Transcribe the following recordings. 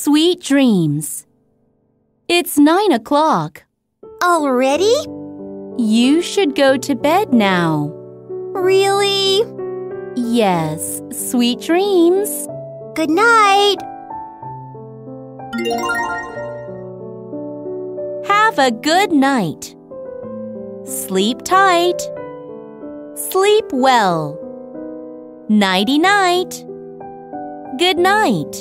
Sweet dreams. It's 9 o'clock. Already? You should go to bed now. Really? Yes, sweet dreams. Good night. Have a good night. Sleep tight. Sleep well. Nighty-night. Good night.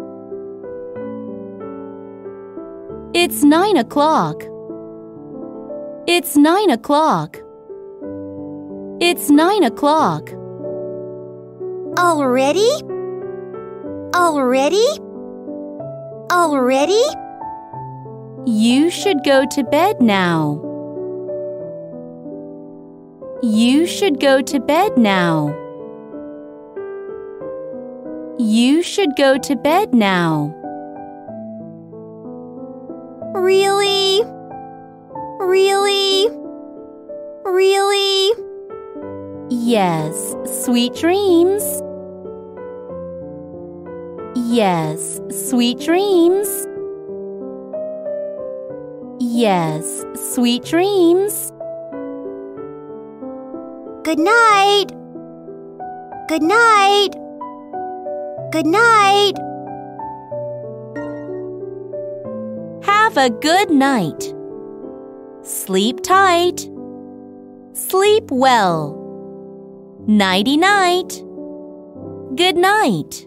It's 9 o'clock. It's 9 o'clock. It's 9 o'clock. Already? Already? Already? You should go to bed now. You should go to bed now. You should go to bed now. Really? Really? Really? Yes, sweet dreams. Yes, sweet dreams. Yes, sweet dreams. Good night. Good night. Good night. Have a good night. Sleep tight. Sleep well. Nighty-night. Good night.